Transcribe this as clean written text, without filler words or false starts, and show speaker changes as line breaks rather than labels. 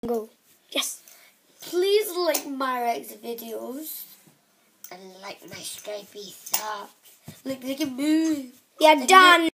Go. Yes. Please like my Rex videos.
And like my stripy socks.
Like they can move.
Yeah, done.